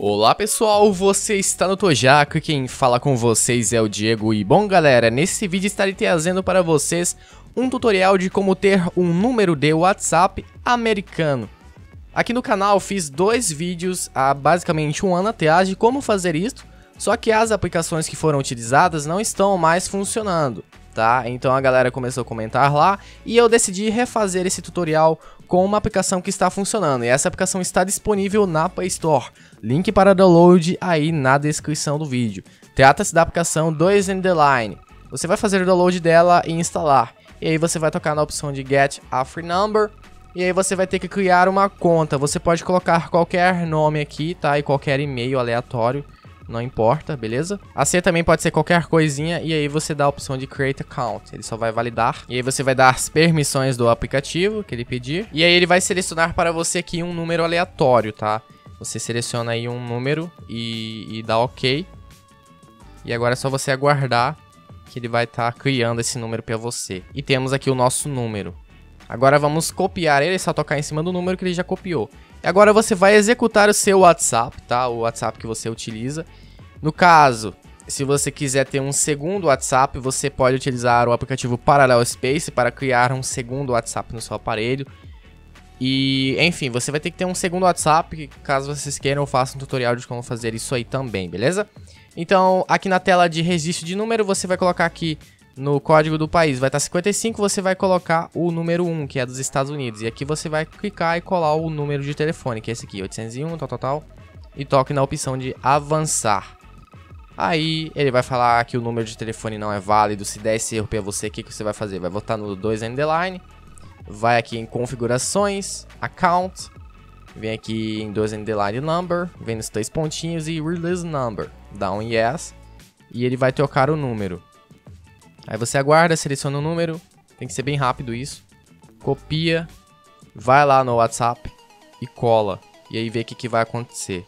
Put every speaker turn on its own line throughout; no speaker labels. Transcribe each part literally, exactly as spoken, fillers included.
Olá pessoal, você está no Tojaco e quem fala com vocês é o Diego. E bom galera, nesse vídeo estarei trazendo para vocês um tutorial de como ter um número de WhatsApp americano. Aqui no canal fiz dois vídeos há basicamente um ano atrás de como fazer isso, só que as aplicações que foram utilizadas não estão mais funcionando, tá? Então a galera começou a comentar lá e eu decidi refazer esse tutorial com uma aplicação que está funcionando. E essa aplicação está disponível na Play Store. Link para download aí na descrição do vídeo. Trata-se da aplicação dois N D Line. Você vai fazer o download dela e instalar. E aí você vai tocar na opção de Get a Free Number. E aí você vai ter que criar uma conta. Você pode colocar qualquer nome aqui, tá? E qualquer e-mail aleatório. Não importa, beleza? A senha também pode ser qualquer coisinha. E aí você dá a opção de Create Account. Ele só vai validar. E aí você vai dar as permissões do aplicativo que ele pedir. E aí ele vai selecionar para você aqui um número aleatório, tá? Você seleciona aí um número e, e dá OK. E agora é só você aguardar que ele vai estar tá criando esse número para você. E temos aqui o nosso número. Agora vamos copiar ele, é só tocar em cima do número que ele já copiou. E agora você vai executar o seu WhatsApp, tá? O WhatsApp que você utiliza. No caso, se você quiser ter um segundo WhatsApp, você pode utilizar o aplicativo Parallel Space para criar um segundo WhatsApp no seu aparelho. E, enfim, você vai ter que ter um segundo WhatsApp, caso vocês queiram eu faça um tutorial de como fazer isso aí também, beleza? Então, aqui na tela de registro de número, você vai colocar aqui no código do país, vai estar cinquenta e cinco, você vai colocar o número um, que é dos Estados Unidos. E aqui você vai clicar e colar o número de telefone, que é esse aqui, oitocentos e um, tal, tal, tal. E toque na opção de avançar. Aí ele vai falar que o número de telefone não é válido. Se der esse erro para você, o que, que você vai fazer? Vai voltar no dois N D Line. Vai aqui em configurações, account. Vem aqui em dois N D Line number. Vem nos três pontinhos e release number. Dá um yes. E ele vai trocar o número. Aí você aguarda, seleciona o número. Tem que ser bem rápido isso. Copia. Vai lá no WhatsApp e cola. E aí vê o que, que vai acontecer.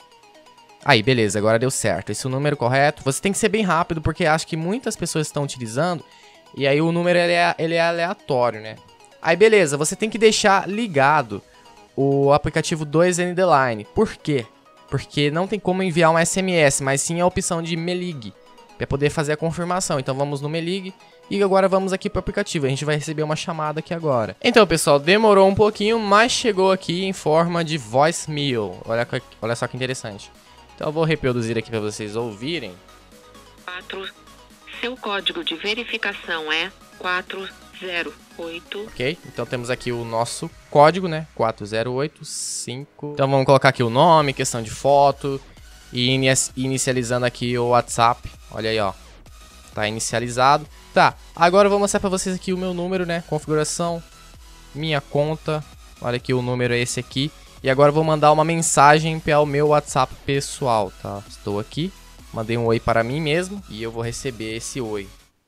Aí, beleza, agora deu certo. Esse é o número correto. Você tem que ser bem rápido, porque acho que muitas pessoas estão utilizando. E aí o número ele é, ele é aleatório, né? Aí, beleza, você tem que deixar ligado o aplicativo dois N D Line. Por quê? Porque não tem como enviar um S M S, mas sim a opção de Melig, para poder fazer a confirmação. Então vamos no Melig. E agora vamos aqui para o aplicativo. A gente vai receber uma chamada aqui agora. Então, pessoal, demorou um pouquinho, mas chegou aqui em forma de voicemail. Olha, olha só que interessante. Então eu vou reproduzir aqui para vocês ouvirem.
quatro. Seu código de verificação é quatro zero oito.
Ok, então temos aqui o nosso código, né? quatro zero oito cinco. Então vamos colocar aqui o nome, questão de foto. E inicializando aqui o WhatsApp. Olha aí, ó. Tá inicializado. Tá, agora eu vou mostrar pra vocês aqui o meu número, né? Configuração. Minha conta. Olha aqui, o número é esse aqui. E agora eu vou mandar uma mensagem para o meu WhatsApp pessoal, tá? Estou aqui. Mandei um oi para mim mesmo. E eu vou receber esse oi.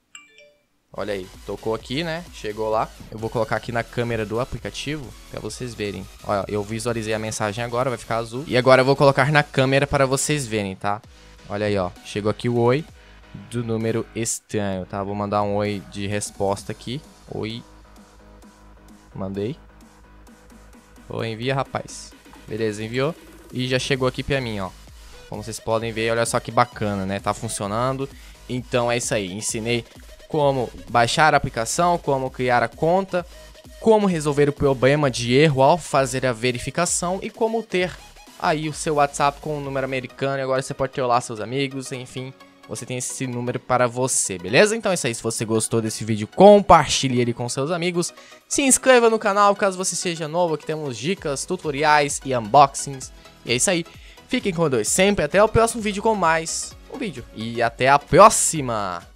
Olha aí, tocou aqui, né? Chegou lá. Eu vou colocar aqui na câmera do aplicativo para vocês verem. Olha, eu visualizei a mensagem agora, vai ficar azul. E agora eu vou colocar na câmera para vocês verem, tá? Olha aí, ó. Chegou aqui o oi do número estranho, tá? Vou mandar um oi de resposta aqui. Oi. Mandei. Oi, envia, rapaz. Beleza, enviou. E já chegou aqui para mim, ó. Como vocês podem ver, olha só que bacana, né? Tá funcionando. Então é isso aí. Ensinei como baixar a aplicação, como criar a conta, como resolver o problema de erro ao fazer a verificação e como ter aí o seu WhatsApp com um número americano. E agora você pode ter lá seus amigos, enfim, você tem esse número para você, beleza? Então é isso aí, se você gostou desse vídeo, compartilhe ele com seus amigos. Se inscreva no canal caso você seja novo, aqui temos dicas, tutoriais e unboxings. E é isso aí, fiquem com Deus sempre, até o próximo vídeo com mais um vídeo. E até a próxima!